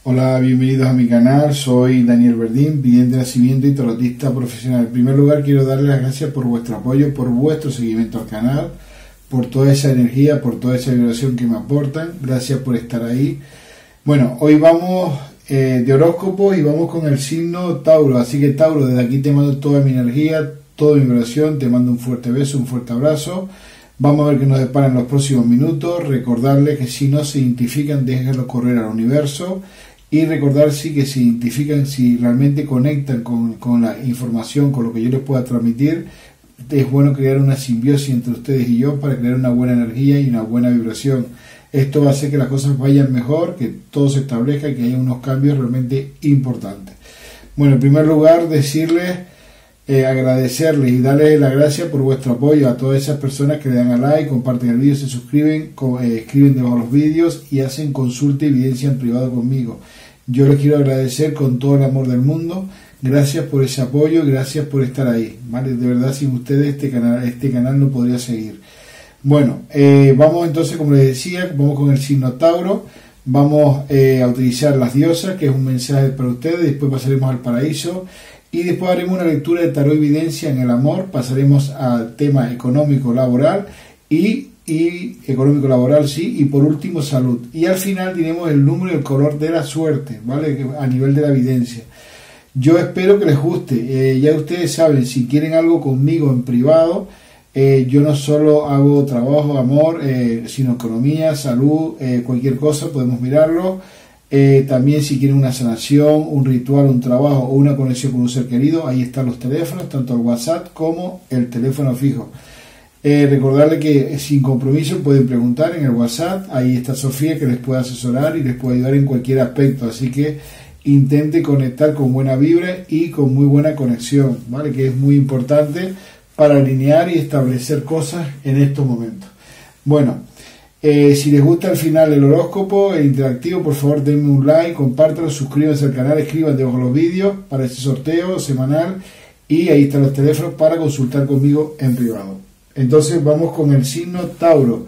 Hola, bienvenidos a mi canal, soy Daniel Verdín, vidente de nacimiento y tarotista profesional. En primer lugar quiero darles las gracias por vuestro apoyo, por vuestro seguimiento al canal, por toda esa energía, por toda esa vibración que me aportan. Gracias por estar ahí. Bueno, hoy vamos de horóscopo y vamos con el signo Tauro. Así que Tauro, desde aquí te mando toda mi energía, toda mi vibración, te mando un fuerte beso, un fuerte abrazo. Vamos a ver qué nos deparan los próximos minutos. Recordarles que si no se identifican, déjenlo correr al universo. Y recordar sí que se identifican, si realmente conectan con la información, con lo que yo les pueda transmitir, es bueno crear una simbiosis entre ustedes y yo para crear una buena energía y una buena vibración. Esto va a hacer que las cosas vayan mejor, que todo se establezca y que haya unos cambios realmente importantes. Bueno, en primer lugar decirles, agradecerles y darles las gracias por vuestro apoyo a todas esas personas que le dan a like, comparten el vídeo, se suscriben, escriben debajo de los vídeos y hacen consulta y evidencia en privado conmigo. Yo les quiero agradecer con todo el amor del mundo. Gracias por ese apoyo, gracias por estar ahí, ¿vale? De verdad, sin ustedes este canal no podría seguir. Bueno, vamos entonces, como les decía, vamos con el signo Tauro. Vamos a utilizar las diosas, que es un mensaje para ustedes. Después pasaremos al paraíso. Y después haremos una lectura de tarot evidencia en el amor. Pasaremos al tema económico laboral y económico laboral, sí, y por último salud. Y al final diremos el número y el color de la suerte, ¿vale? A nivel de la evidencia. Yo espero que les guste. Ya ustedes saben, si quieren algo conmigo en privado, yo no solo hago trabajo, amor, sino economía, salud, cualquier cosa, podemos mirarlo. También si quieren una sanación, un ritual, un trabajo o una conexión con un ser querido, ahí están los teléfonos, tanto el WhatsApp como el teléfono fijo. Recordarles que sin compromiso pueden preguntar en el WhatsApp, ahí está Sofía que les puede asesorar y les puede ayudar en cualquier aspecto, así que intente conectar con buena vibra y con muy buena conexión, ¿vale? Que es muy importante para alinear y establecer cosas en estos momentos. Bueno, si les gusta al final el horóscopo, el interactivo, por favor denme un like, compártanlo, suscríbanse al canal, escriban debajo los vídeos para este sorteo semanal y ahí están los teléfonos para consultar conmigo en privado. Entonces vamos con el signo Tauro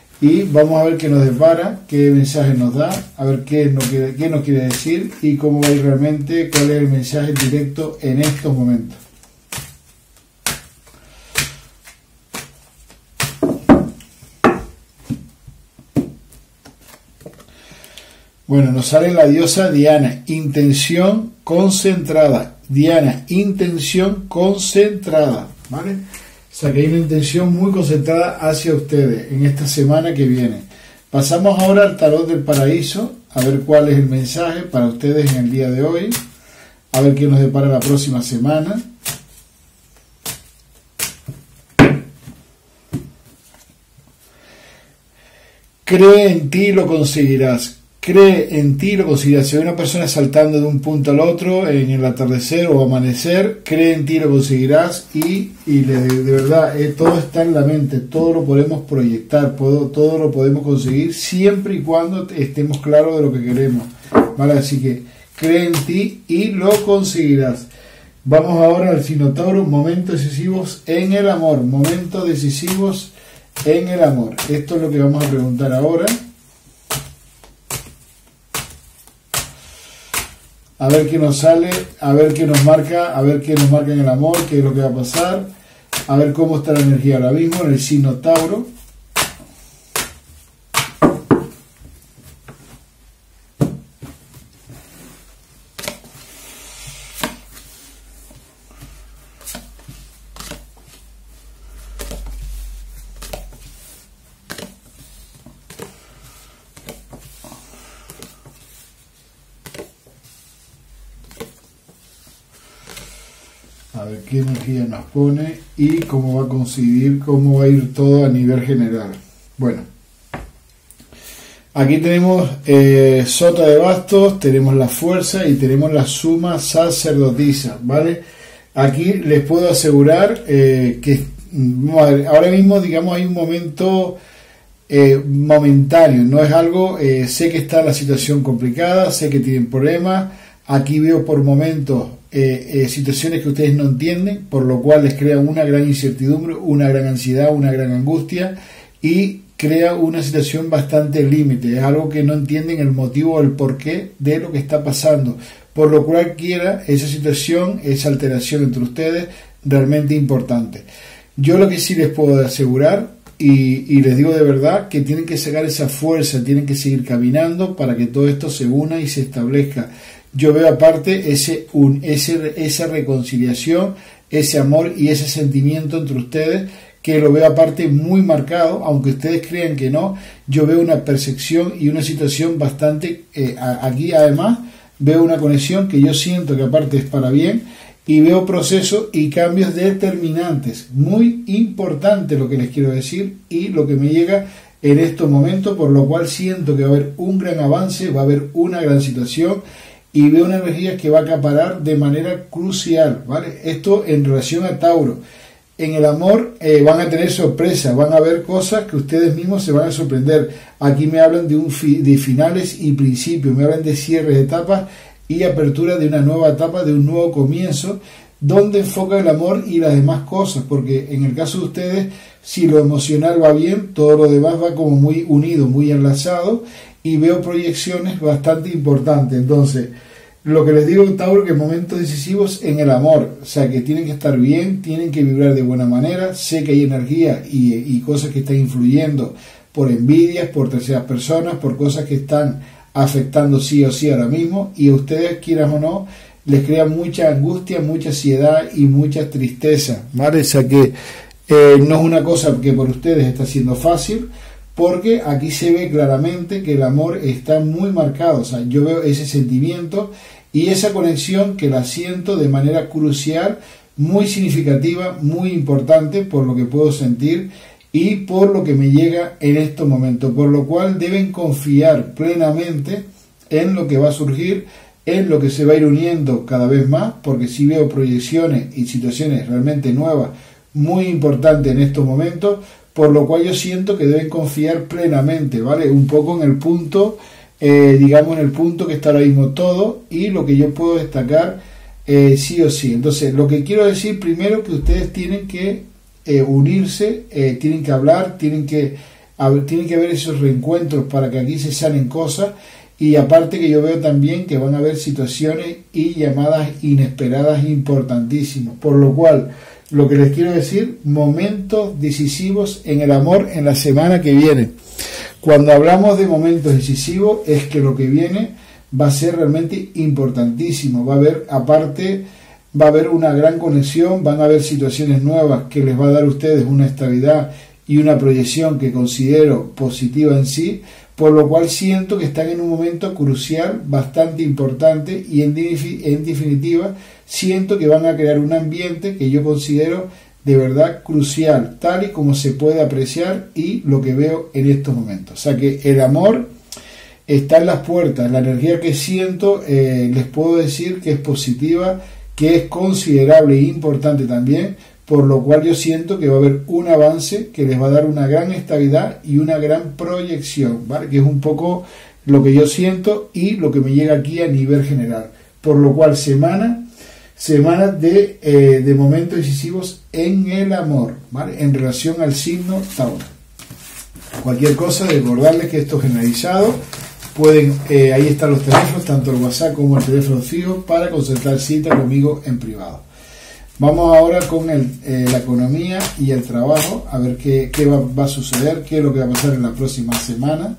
y vamos a ver qué nos depara, qué mensaje nos da, a ver qué nos quiere decir y cómo va a ir realmente, cuál es el mensaje directo en estos momentos. Bueno, nos sale la diosa Diana, intención concentrada. Diana, intención concentrada, ¿vale? O sea que hay una intención muy concentrada hacia ustedes en esta semana que viene. Pasamos ahora al tarot del paraíso, a ver cuál es el mensaje para ustedes en el día de hoy, a ver qué nos depara la próxima semana. Cree en ti y lo conseguirás. Cree en ti y lo conseguirás. Si hay una persona saltando de un punto al otro en el atardecer o amanecer, cree en ti y lo conseguirás y de verdad, todo está en la mente, todo lo podemos proyectar, todo lo podemos conseguir siempre y cuando estemos claros de lo que queremos, ¿vale? Así que cree en ti y lo conseguirás. Vamos ahora al signo Tauro, momentos decisivos en el amor, momentos decisivos en el amor. Esto es lo que vamos a preguntar ahora. A ver qué nos sale, a ver qué nos marca, en el amor, qué es lo que va a pasar, a ver cómo está la energía ahora mismo en el signo Tauro. A ver qué energía nos pone y cómo va a conseguir, cómo va a ir todo a nivel general. Bueno, aquí tenemos sota de bastos, tenemos la fuerza y tenemos la suma sacerdotisa, ¿vale? Aquí les puedo asegurar que ahora mismo, digamos, hay un momento momentáneo, no es algo, sé que está la situación complicada, sé que tienen problemas, aquí veo por momentos situaciones que ustedes no entienden, por lo cual les crea una gran incertidumbre, una gran ansiedad, una gran angustia y crea una situación bastante límite, es algo que no entienden el motivo o el porqué de lo que está pasando, por lo cual quiera esa situación, esa alteración entre ustedes realmente importante. Yo lo que sí les puedo asegurar y les digo de verdad que tienen que sacar esa fuerza, tienen que seguir caminando para que todo esto se una y se establezca. Yo veo aparte esa reconciliación, ese amor y ese sentimiento entre ustedes, que lo veo aparte muy marcado, aunque ustedes crean que no. Yo veo una percepción y una situación bastante, aquí además veo una conexión que yo siento que aparte es para bien, y veo procesos y cambios determinantes, muy importante lo que les quiero decir y lo que me llega en estos momentos, por lo cual siento que va a haber un gran avance, va a haber una gran situación y veo una energía que va a acaparar de manera crucial, ¿vale? Esto en relación a Tauro. En el amor van a tener sorpresas, van a ver cosas que ustedes mismos se van a sorprender. Aquí me hablan de finales y principios, me hablan de cierres de etapas y apertura de una nueva etapa, de un nuevo comienzo, donde enfoca el amor y las demás cosas, porque en el caso de ustedes, si lo emocional va bien, todo lo demás va como muy unido, muy enlazado, y veo proyecciones bastante importantes. Entonces, lo que les digo, Tauro, que momentos decisivos en el amor, o sea, que tienen que estar bien, tienen que vibrar de buena manera. Sé que hay energía y cosas que están influyendo por envidias, por terceras personas, por cosas que están afectando sí o sí ahora mismo, y a ustedes, quieran o no, les crea mucha angustia, mucha ansiedad y mucha tristeza, ¿vale? O sea que no es una cosa que por ustedes está siendo fácil, porque aquí se ve claramente que el amor está muy marcado. O sea, yo veo ese sentimiento y esa conexión que la siento de manera crucial, muy significativa, muy importante por lo que puedo sentir y por lo que me llega en estos momentos, por lo cual deben confiar plenamente en lo que va a surgir, en lo que se va a ir uniendo cada vez más, porque sí veo proyecciones y situaciones realmente nuevas, muy importantes en estos momentos, por lo cual yo siento que deben confiar plenamente, ¿vale? Un poco en el punto, digamos en el punto que está ahora mismo todo y lo que yo puedo destacar sí o sí. Entonces, lo que quiero decir primero, que ustedes tienen que unirse, tienen que hablar, tienen que haber esos reencuentros para que aquí se salen cosas, y aparte que yo veo también que van a haber situaciones y llamadas inesperadas importantísimas, por lo cual lo que les quiero decir, momentos decisivos en el amor en la semana que viene. Cuando hablamos de momentos decisivos es que lo que viene va a ser realmente importantísimo, va a haber aparte, va a haber una gran conexión, van a haber situaciones nuevas que les va a dar a ustedes una estabilidad y una proyección que considero positiva en sí, por lo cual siento que están en un momento crucial, bastante importante, y en definitiva siento que van a crear un ambiente que yo considero de verdad crucial, tal y como se puede apreciar y lo que veo en estos momentos. O sea que el amor está en las puertas, la energía que siento les puedo decir que es positiva, que es considerable e importante también, por lo cual yo siento que va a haber un avance que les va a dar una gran estabilidad y una gran proyección, ¿vale? Que es un poco lo que yo siento y lo que me llega aquí a nivel general, por lo cual semana de momentos decisivos en el amor, ¿vale? En relación al signo Tauro. Cualquier cosa, recordarles que esto es generalizado. Pueden, ahí están los teléfonos, tanto el WhatsApp como el teléfono fijo, para concertar cita conmigo en privado. Vamos ahora con la economía y el trabajo, a ver qué va a suceder, qué es lo que va a pasar en la próxima semana.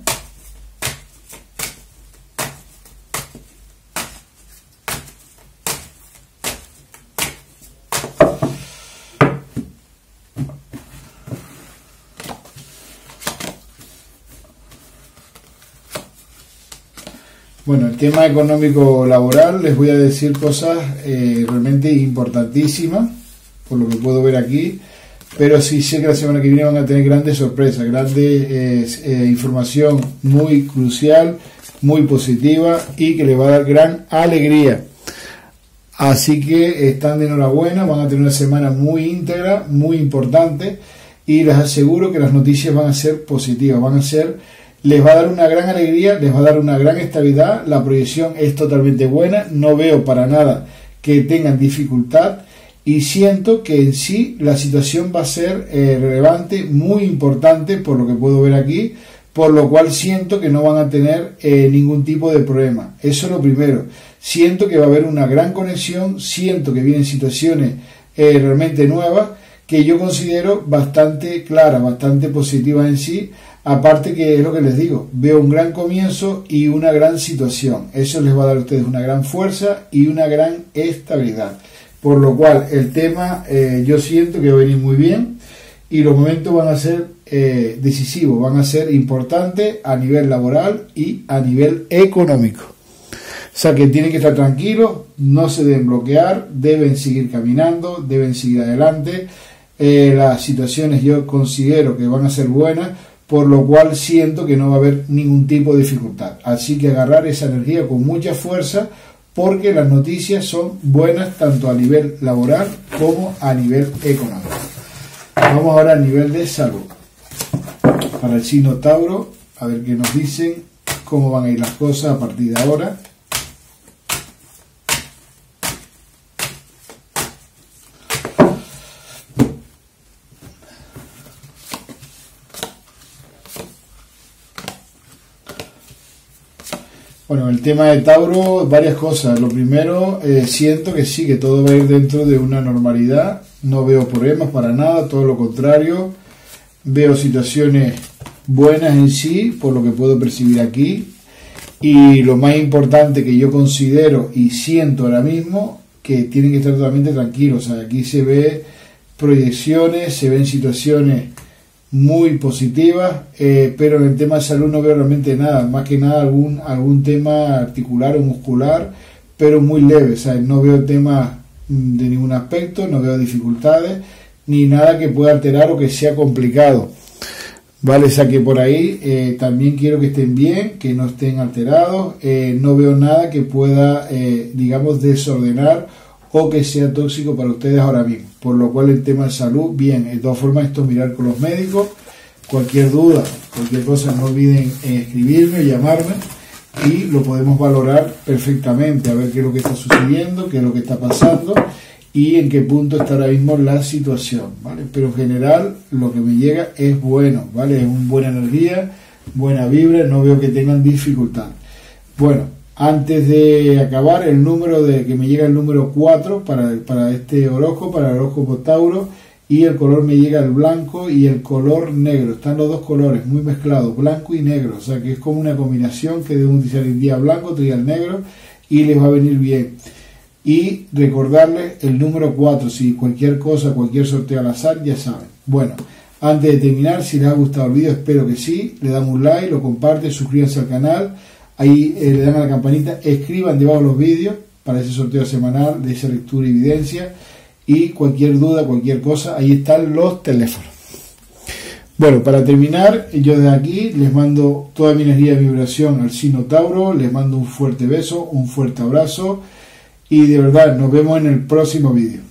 Bueno, el tema económico laboral, les voy a decir cosas realmente importantísimas, por lo que puedo ver aquí, pero sí sé que la semana que viene van a tener grandes sorpresas, grandes información muy crucial, muy positiva y que les va a dar gran alegría. Así que están de enhorabuena, van a tener una semana muy íntegra, muy importante, y les aseguro que las noticias van a ser positivas, les va a dar una gran alegría, les va a dar una gran estabilidad, la proyección es totalmente buena, no veo para nada que tengan dificultad, y siento que en sí la situación va a ser relevante, muy importante por lo que puedo ver aquí, por lo cual siento que no van a tener ningún tipo de problema. Eso es lo primero. Siento que va a haber una gran conexión, siento que vienen situaciones realmente nuevas que yo considero bastante claras, bastante positivas en sí, aparte que es lo que les digo, veo un gran comienzo y una gran situación. Eso les va a dar a ustedes una gran fuerza y una gran estabilidad. Por lo cual el tema yo siento que va a venir muy bien y los momentos van a ser decisivos, van a ser importantes a nivel laboral y a nivel económico. O sea que tienen que estar tranquilos, no se deben bloquear, deben seguir caminando, deben seguir adelante. Las situaciones yo considero que van a ser buenas, por lo cual siento que no va a haber ningún tipo de dificultad. Así que agarrar esa energía con mucha fuerza, porque las noticias son buenas tanto a nivel laboral como a nivel económico. Vamos ahora a nivel de salud. Para el signo Tauro, a ver qué nos dicen, cómo van a ir las cosas a partir de ahora. Bueno, el tema de Tauro, varias cosas. Lo primero, siento que sí, que todo va a ir dentro de una normalidad. No veo problemas para nada, todo lo contrario. Veo situaciones buenas en sí, por lo que puedo percibir aquí. Y lo más importante que yo considero y siento ahora mismo, que tienen que estar totalmente tranquilos. O sea, aquí se ve proyecciones, se ven situaciones muy positivas, pero en el tema de salud no veo realmente nada, más que nada algún tema articular o muscular, pero muy leve. O sea, no veo temas de ningún aspecto, no veo dificultades, ni nada que pueda alterar o que sea complicado. Vale, o sea que por ahí también quiero que estén bien, que no estén alterados, no veo nada que pueda, digamos, desordenar o que sea tóxico para ustedes ahora mismo. Por lo cual el tema de salud, bien. De todas formas, esto mirar con los médicos. Cualquier duda, cualquier cosa, no olviden escribirme o llamarme y lo podemos valorar perfectamente, a ver qué es lo que está sucediendo, qué es lo que está pasando y en qué punto está ahora mismo la situación, ¿vale? Pero en general lo que me llega es bueno, ¿vale? Es una buena energía, buena vibra, no veo que tengan dificultad. Bueno, antes de acabar, el número que me llega el número 4 para este horóscopo, para el horóscopo Tauro, y el color me llega el blanco y el color negro. Están los dos colores muy mezclados, blanco y negro, o sea que es como una combinación que deben utilizar el día blanco, otro día el negro, y les va a venir bien. Y recordarles el número 4, si cualquier cosa, cualquier sorteo al azar, ya saben. Bueno, antes de terminar, si les ha gustado el vídeo, espero que sí, le damos un like, lo comparten, suscríbanse al canal. Ahí le dan a la campanita, escriban debajo los vídeos para ese sorteo semanal de esa lectura y evidencia. Y cualquier duda, cualquier cosa, ahí están los teléfonos. Bueno, para terminar, yo desde aquí les mando toda mi energía de vibración al signo Tauro. Les mando un fuerte beso, un fuerte abrazo. Y de verdad, nos vemos en el próximo vídeo.